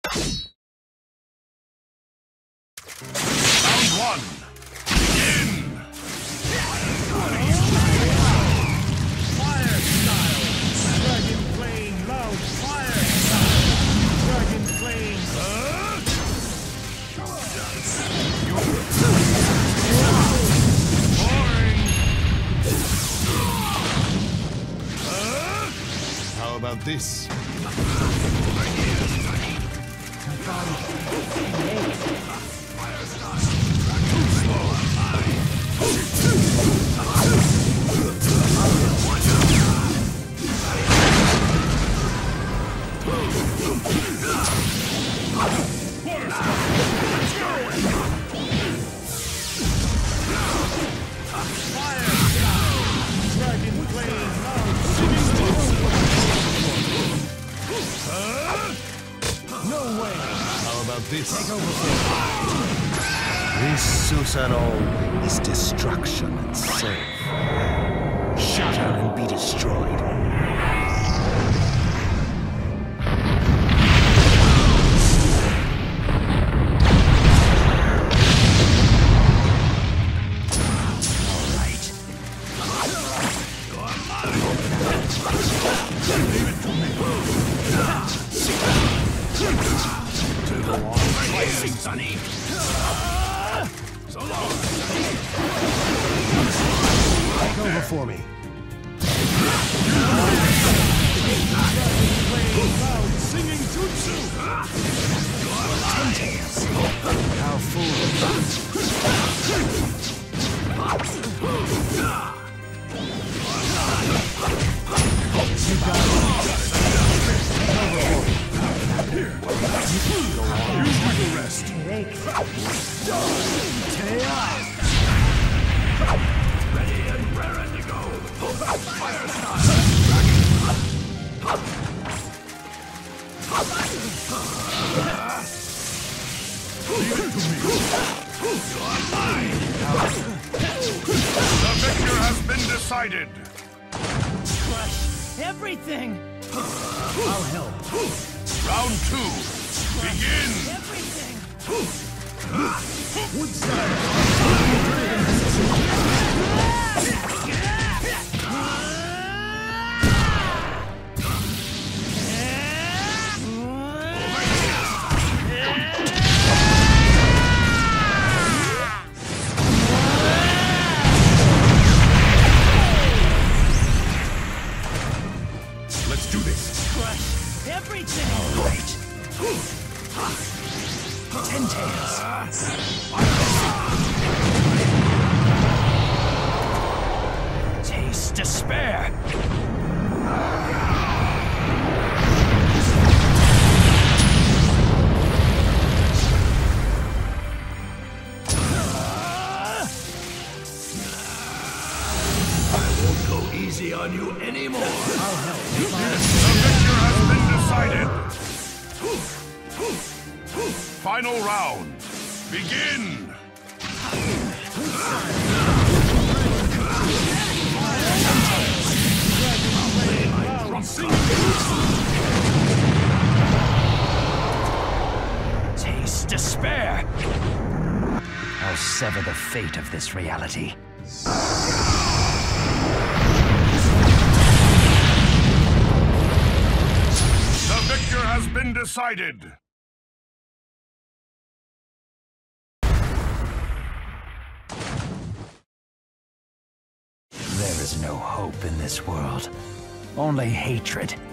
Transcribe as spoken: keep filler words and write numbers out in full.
Round one. Begin. Fire style. Dragon Flame Loud Fire style. Dragon Flame. How about this? This. This Susanoo is destruction itself. Shatter and be destroyed. Sonny. So long. Take over for me. Singing jutsu. How foolish. You got it. Here. You will rest. Ready and raring to go. Fire style. Leave it to me. You're mine. The victor has been decided. Crush everything. I'll help. Round two. Begin. Everything. Wood Let's do this. Crush everything. All right. Ten tails. Taste despair. I won't go easy on you anymore. I'll help. The victor has been decided. Final round. Begin. Taste despair. I'll sever the fate of this reality. The victor has been decided. There is no hope in this world. Only hatred